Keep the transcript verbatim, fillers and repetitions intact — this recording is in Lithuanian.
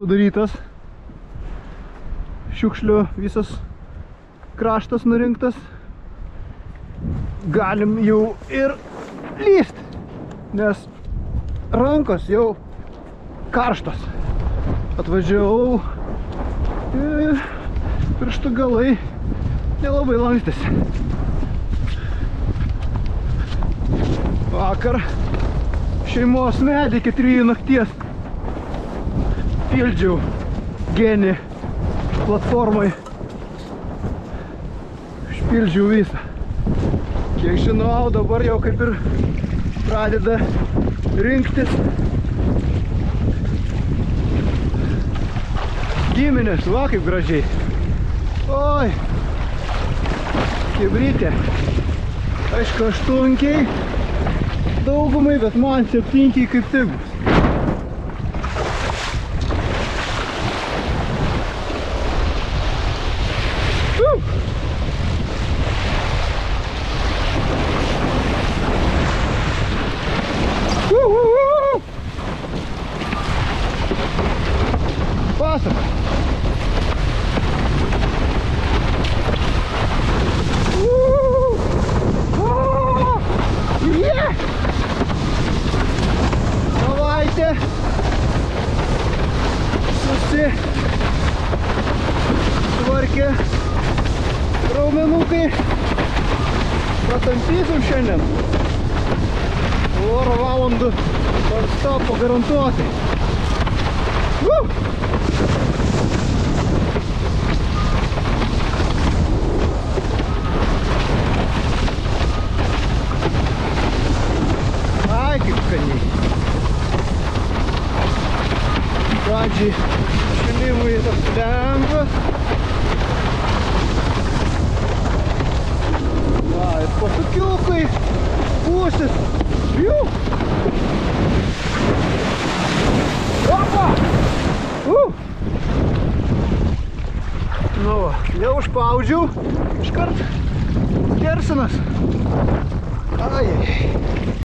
Padarytas. Šiukšlių visas kraštas nurinktas. Galim jau ir lyst, nes rankos jau karštos. Atvažiavau ir pirštų galai nelabai lankstėsi. Vakar šeimos medį iki trijų nakties pildžiau genį platformai. Išpildžiau visą. Kiek žinau, dabar jau kaip ir pradeda rinktis giminės. Va kaip gražiai. Oi, kibrytė. Aišku, aštunkiai daugumai, bet man septynkiai kaip tik bus. Pasaka. Savaitė susitvarkė raumenukai. Patampysim šiandien. Porą valandų non-stopo garantuotai. Uh! Ai, kaip skaniai. Pradžiai šilimui toks lengvas. Va, ir pasukiukai, pusis. Piu! Opa! Uh! Nu va, neužpaudžiau. Iškart kersinas. Ai.